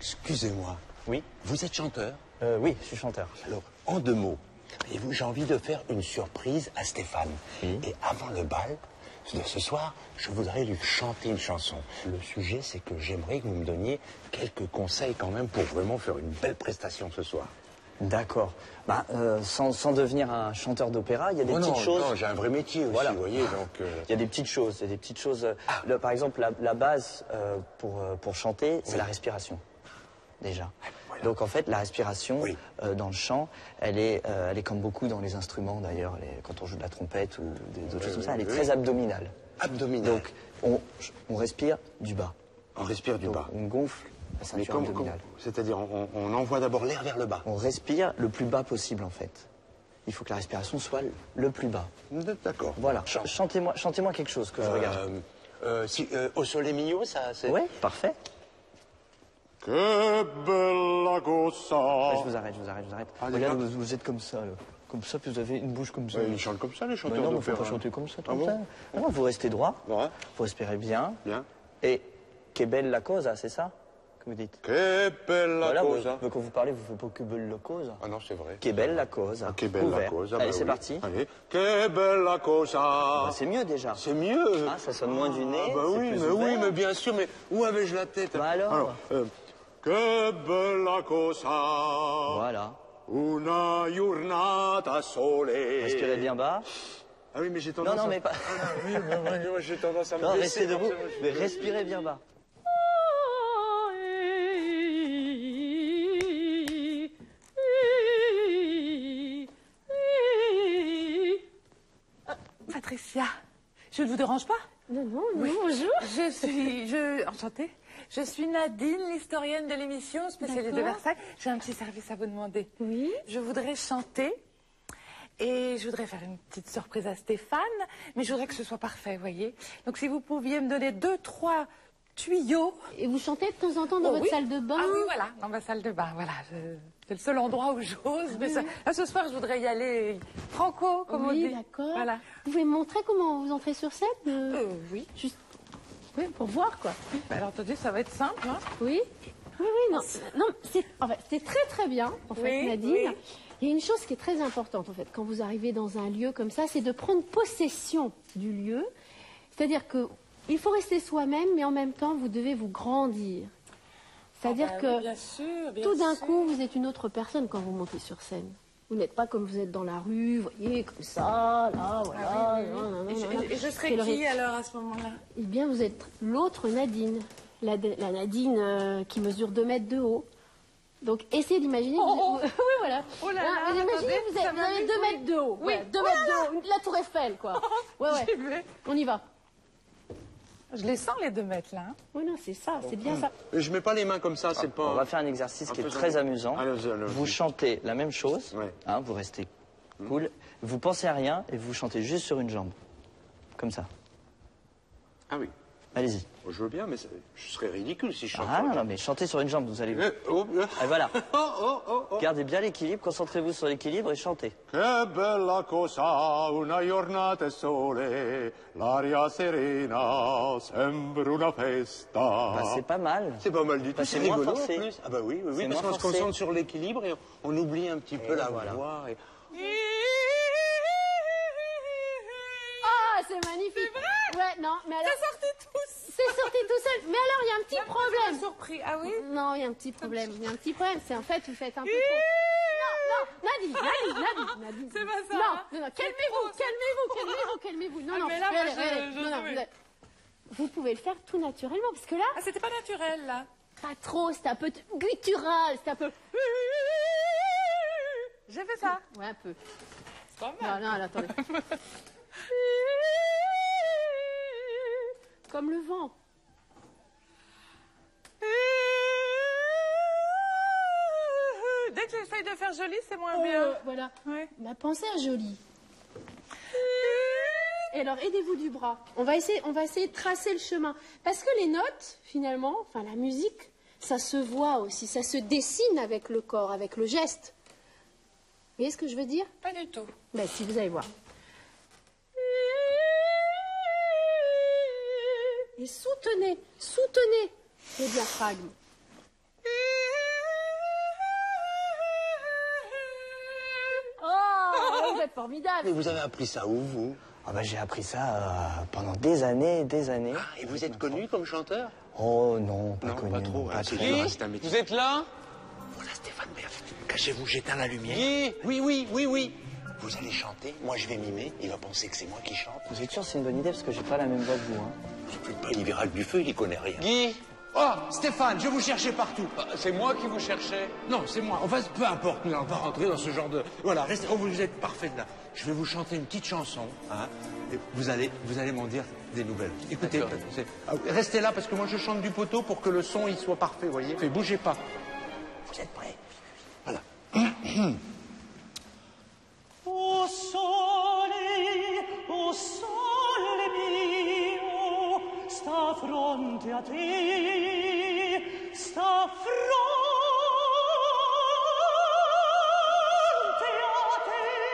Excusez-moi. Oui. Vous êtes chanteur? Oui, je suis chanteur. Alors, en 2 mots, j'ai envie de faire une surprise à Stéphane. Oui. Et avant le bal de ce soir, je voudrais lui chanter une chanson. Le sujet, c'est que j'aimerais que vous me donniez quelques conseils quand même pour vraiment faire une belle prestation ce soir. D'accord. Bah, sans devenir un chanteur d'opéra, il y a des petites choses. Non, j'ai un vrai métier aussi, Voilà. vous voyez, donc... Il y a des petites choses. Il y a des petites choses. Par exemple, la base pour chanter, c'est la respiration. Déjà. Voilà. Donc en fait, la respiration Oui. dans le chant, elle est comme beaucoup dans les instruments d'ailleurs, quand on joue de la trompette ou d'autres choses comme ça, elle est très abdominale. Abdominal. Donc on respire du bas. On respire du Donc, bas. on gonfle la ceinture abdominale. C'est-à-dire, on envoie d'abord l'air vers le bas. On respire le plus bas possible en fait. Il faut que la respiration soit le plus bas. D'accord. Voilà. Chantez-moi quelque chose que je regarde. Au sole mio, ça c'est... Oui, parfait. Che bella cosa. Je vous arrête. Ah, Regarde, d'accord. vous êtes comme ça, là. Comme ça, puis vous avez une bouche comme ça. Ils chantent comme ça, les Mais chanteurs non, il ne faut d'opéra. pas chanter comme ça. Ah bon? Non, vous restez droit, Ouais. vous respirez bien. Bien. Et que bella cosa, c'est ça que vous dites? Che bella Voilà, cosa. quand vous parlez, vous ne faites pas que bella cosa. Ah non, c'est vrai. Que bella cosa. Che bella Ouvert. cosa. Allez, bah c'est oui. parti. Allez. Che bella cosa. Bah, c'est mieux déjà. C'est mieux. Hein, ça sonne moins du nez. Ah bah c'est oui, plus mais oui, ouvert. mais bien sûr, mais où avais-je la tête? Bah alors. Che bella cosa. Voilà. Una giornata sole. Respirez bien bas. Ah oui, mais j'ai tendance Non, mais pas. Oui, mais moi, j'ai tendance à me Non, baisser. restez debout. Mais respirez bien bas. Patricia, je ne vous dérange pas? Non, bonjour. Enchantée. Je suis Nadine, l'historienne de l'émission spécialisée de D'accord. Versailles. J'ai un petit service à vous demander. Oui. Je voudrais chanter et je voudrais faire une petite surprise à Stéphane, mais je voudrais que ce soit parfait, vous voyez. Donc si vous pouviez me donner 2, 3 tuyaux. Et vous chantez de temps en temps dans Oh, votre oui. salle de bain? Ah oui, voilà, dans ma salle de bain, voilà. C'est le seul endroit où j'ose. Mais là, ce soir, je voudrais y aller franco, comme on dit. Oui, d'accord. Voilà. Vous pouvez me montrer comment vous entrez sur scène? Oui. Juste oui, pour voir, quoi. Alors, attendez, ça va être simple, hein. Oui. Oui, non. Non, c'est très, très bien, en fait, Oui, Nadine. oui. Il y a une chose qui est très importante, en fait, quand vous arrivez dans un lieu comme ça, c'est de prendre possession du lieu. C'est-à-dire que il faut rester soi-même, mais en même temps, vous devez vous grandir. C'est-à-dire Ah bah que oui, bien sûr, bien tout d'un sûr. coup, vous êtes une autre personne quand vous montez sur scène. Vous n'êtes pas comme vous êtes dans la rue, vous voyez, comme ça, là, voilà. Ah oui, oui, nan, nan, oui. nan, nan. Et je serais Quel qui rythme. alors à ce moment-là? Eh bien, vous êtes l'autre Nadine. La Nadine qui mesure 2 mètres de haut. Donc, essayez d'imaginer... Oh, oh. Oui, voilà. Oh là Voilà, là, imaginez, attendez, vous ça avez m'amuse, 2 oui. mètres de haut. Oui. Voilà, 2 mètres de haut. La tour Eiffel, quoi. Ouais, J'y vais. On y va. Je les sens les 2 mètres là. Hein. Oui, non, c'est ça, c'est bien ça. Et je mets pas les mains comme ça, c'est pas... On va faire un exercice qui est faisons- très amusant. Allez-y. Vous chantez la même chose, Ouais. hein, vous restez cool, vous pensez à rien et vous chantez juste sur une jambe. Comme ça. Ah oui. Allez-y. Je veux bien, mais je serais ridicule si je chante. Ah non, mais chantez sur une jambe, vous allez... Et voilà. Gardez bien l'équilibre, concentrez-vous sur l'équilibre et chantez. Che bella cosa, una giornata sole, l'aria serena, sembra una festa. Bah, c'est pas mal. C'est pas mal du tout, Bah, c'est c'est moins rigolo forcé. en plus. Ah bah oui, C'est parce moins qu'on se forcé. concentre sur l'équilibre et on oublie un petit peu la voilà. voix. Et... Ah, c'est magnifique. C'est vrai? Ouais, non, mais alors... C'est sorti tous. C'est sorti tout seul. Mais alors, il y a un petit problème. Surpris. Ah oui. Non, il y a un petit problème. Il y a un petit problème. C'est en fait, vous faites un peu trop. Non, Nadine. C'est pas ça, Non, hein. non, C'est calmez-vous. Non, Ah, non, mais là, moi, non, vous pouvez le faire tout naturellement, parce que là, Ah, c'était pas naturel là. pas trop, c'est un peu guttural, c'est un peu... J'ai fait ça. Ouais, un peu. C'est pas Non, mal. non, attendez. Comme le vent. Dès que j'essaye de faire joli, c'est moins bien. Voilà. Ouais. Bah, pensez à joli. Et alors, aidez-vous du bras. On va essayer de tracer le chemin. Parce que les notes, finalement, enfin la musique, ça se voit aussi, ça se dessine avec le corps, avec le geste. Vous voyez ce que je veux dire? Pas du tout. Ben si, vous allez voir. Et soutenez le diaphragme. serait formidable. Mais vous avez appris ça où, vous? Ah bah, j'ai appris ça pendant des années, des années. Ah, et vous êtes connu comme chanteur? Oh non, pas Non, connu. pas trop. pas C'est trop. dur, hein, c'est un métier. Vous êtes là? Voilà, Stéphane Bern. Cachez-vous, j'éteins la lumière. Guy? Oui. Vous allez chanter, moi je vais mimer, il va penser que c'est moi qui chante. Vous êtes sûr que c'est une bonne idée parce que j'ai pas la même voix que vous. Hein. Il verra que du feu, il y connaît rien. Guy? Oh, Stéphane, je vous cherchais partout. C'est moi qui vous cherchais. Non, c'est moi. Enfin, peu importe, nous n'allons pas rentrer dans ce genre de... Voilà, restez, oh, vous êtes parfait là. Je vais vous chanter une petite chanson, hein, et vous allez m'en dire des nouvelles. Écoutez, restez là parce que moi je chante du poteau pour que le son il soit parfait, vous voyez. Bougez pas. Vous êtes prêts? Voilà. O sole mio, sta fronte a te, sta fronte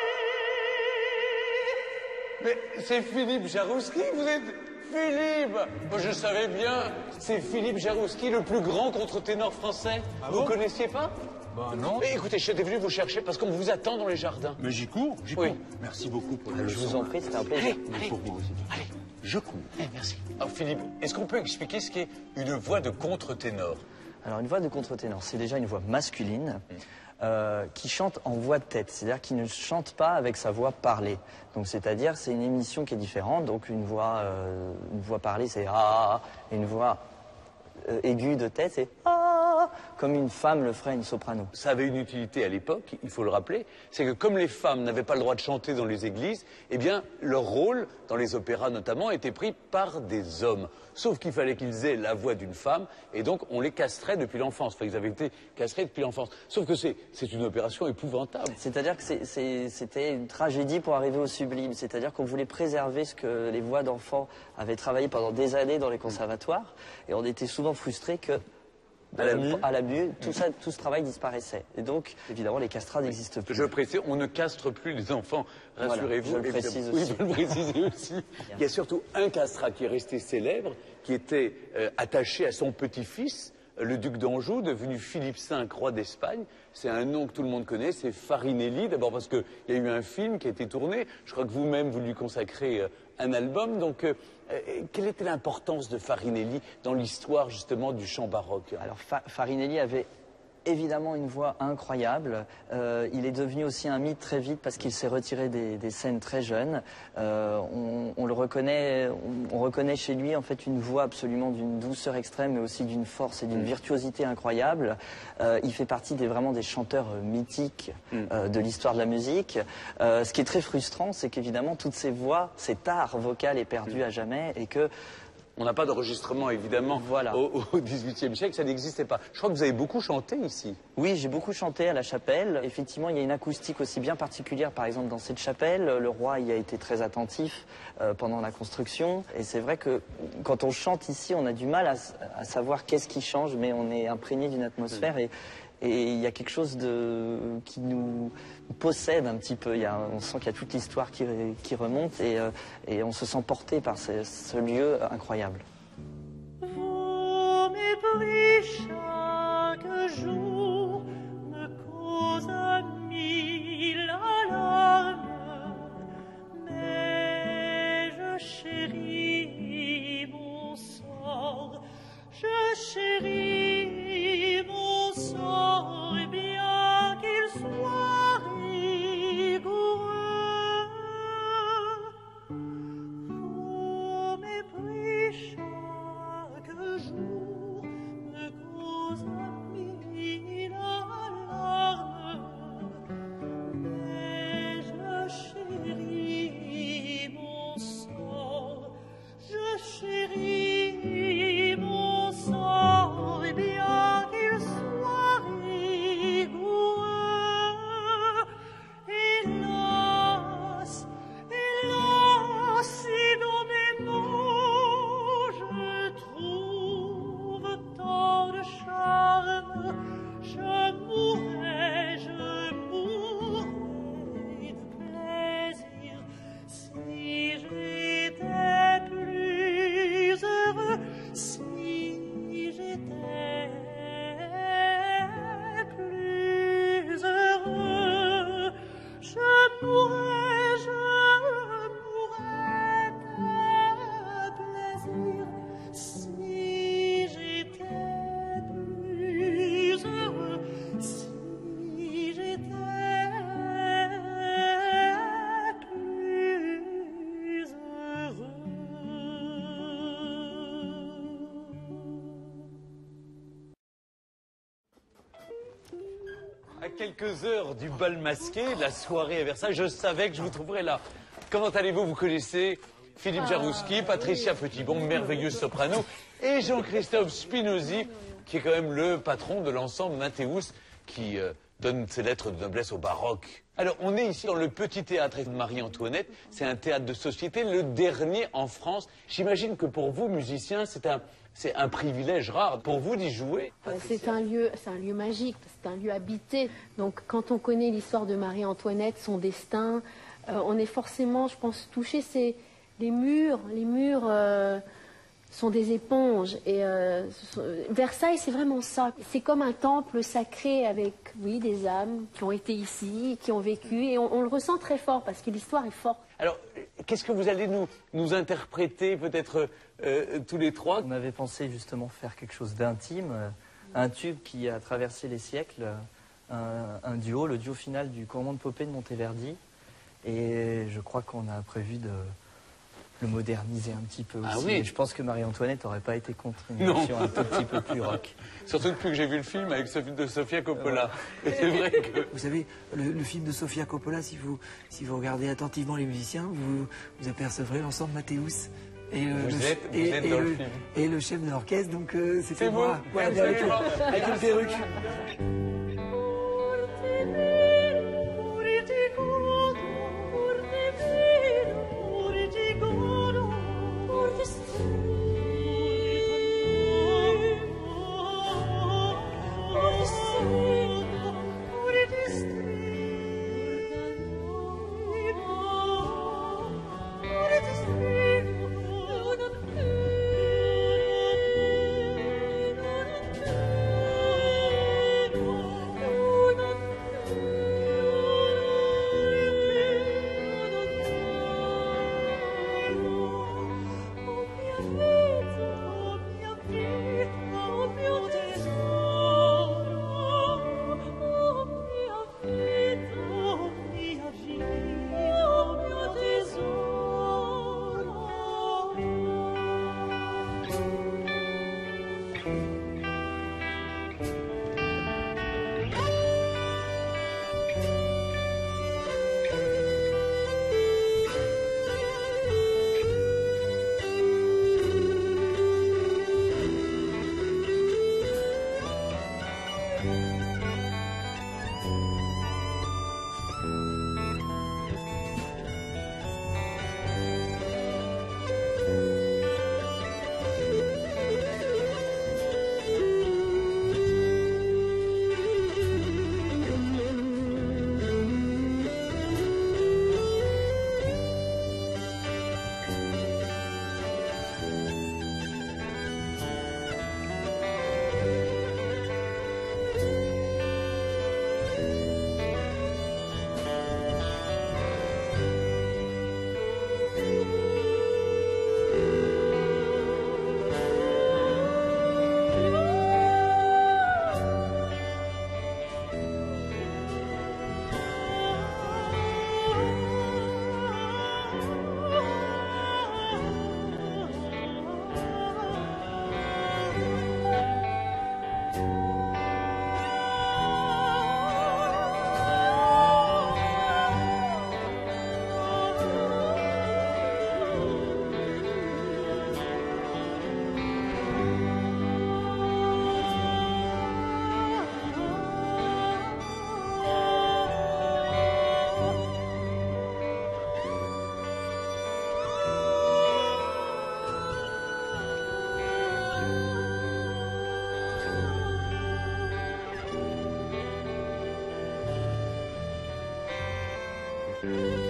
a te. Mais c'est Philippe Jarouski, vous êtes Philippe. Moi je savais bien, c'est Philippe Jarouski, le plus grand contre-ténor français. Vous connaissiez pas? Bah non. Mais écoutez, j'étais venu vous chercher parce qu'on vous attend dans les jardins. Mais j'y cours. Oui. Merci beaucoup pour la Je vous leçon. en prie, c'était un plaisir. Allez, Pour moi aussi. allez. Je cours. Merci. Alors Philippe, est-ce qu'on peut expliquer ce qu'est une voix de contre-ténor? Alors une voix de contre-ténor, c'est déjà une voix masculine qui chante en voix de tête, c'est-à-dire qui ne chante pas avec sa voix parlée. Donc c'est-à-dire c'est une émission qui est différente. Donc une voix parlée c'est ah, et une voix aiguë de tête c'est ah, comme une femme le ferait une soprano. Ça avait une utilité à l'époque, il faut le rappeler, c'est que comme les femmes n'avaient pas le droit de chanter dans les églises, eh bien leur rôle, dans les opéras notamment, était pris par des hommes. Sauf qu'il fallait qu'ils aient la voix d'une femme, et donc on les castrait depuis l'enfance. Enfin, ils avaient été castrés depuis l'enfance. Sauf que c'est une opération épouvantable. C'est-à-dire que c'était une tragédie pour arriver au sublime. C'est-à-dire qu'on voulait préserver ce que les voix d'enfants avaient travaillé pendant des années dans les conservatoires, et on était souvent frustrés que à la mue, tout ce travail disparaissait. Et donc, évidemment, les castrats n'existent plus. Je précise, on ne castre plus les enfants, rassurez-vous. Voilà, je le précise Oui, aussi. je le préciser aussi. Il y a surtout un castrat qui est resté célèbre, qui était attaché à son petit-fils, le duc d'Anjou, devenu Philippe V, roi d'Espagne. C'est un nom que tout le monde connaît, c'est Farinelli. D'abord parce qu'il y a eu un film qui a été tourné. Je crois que vous-même, vous lui consacrez un album. Donc, quelle était l'importance de Farinelli dans l'histoire, justement, du chant baroque? Alors, Farinelli avait évidemment une voix incroyable. Il est devenu aussi un mythe très vite parce qu'il s'est retiré des scènes très jeune. On le reconnaît, on reconnaît chez lui en fait une voix absolument d'une douceur extrême, mais aussi d'une force et d'une virtuosité incroyable. Il fait partie vraiment des chanteurs mythiques de l'histoire de la musique. Ce qui est très frustrant, c'est qu'évidemment toutes ces voix, cet art vocal est perdu à jamais et que on n'a pas d'enregistrement, évidemment, voilà. au XVIIIe siècle, ça n'existait pas. Je crois que vous avez beaucoup chanté ici. Oui, j'ai beaucoup chanté à la chapelle. Effectivement, il y a une acoustique aussi bien particulière, par exemple, dans cette chapelle. Le roi y a été très attentif pendant la construction. Et c'est vrai que quand on chante ici, on a du mal à savoir qu'est-ce qui change, mais on est imprégné d'une atmosphère et il y a quelque chose qui nous possède un petit peu. On sent qu'il y a toute l'histoire qui remonte et on se sent porté par ce lieu incroyable. Vos mépris chaque jour me causent mille alarmes, mais je chéris mon sort, je chéris mon sort, et bien qu'il soit rigoureux. Vos mépris chaque jour me causent quelques heures du bal masqué, de la soirée à Versailles. Je savais que je vous trouverais là. Comment allez-vous? Vous connaissez Philippe Jarouski, Patricia Petitbon, merveilleuse soprano, et Jean-Christophe Spinozzi, qui est quand même le patron de l'ensemble Mathéus, qui donne ses lettres de noblesse au baroque. Alors, on est ici dans le petit théâtre Marie-Antoinette. C'est un théâtre de société, le dernier en France. J'imagine que pour vous, musiciens, c'est un privilège rare pour vous d'y jouer. C'est un lieu magique, c'est un lieu habité. Donc, quand on connaît l'histoire de Marie-Antoinette, son destin, on est forcément, je pense, touché. C'est les murs sont des éponges. Et Versailles, c'est vraiment ça. C'est comme un temple sacré avec, oui, des âmes qui ont été ici, qui ont vécu. Et on le ressent très fort parce que l'histoire est forte. Alors, qu'est-ce que vous allez nous interpréter, peut-être tous les trois? On avait pensé justement faire quelque chose d'intime, un tube qui a traversé les siècles, un duo, le duo final du Courant de Popée de Monteverdi. Et je crois qu'on a prévu de le moderniser un petit peu aussi. Ah oui. Je pense que Marie-Antoinette n'aurait pas été contre une version un tout petit peu plus rock. Surtout depuis que j'ai vu le film avec de Sofia Coppola. Et c'est vrai que... Vous savez, le film de Sofia Coppola, si vous regardez attentivement les musiciens, vous apercevrez l'ensemble Mathéus. Et, vous êtes dans le film. Et le chef de l'orchestre, donc c'était vous. moi. Ouais, avec une perruque. Thank you.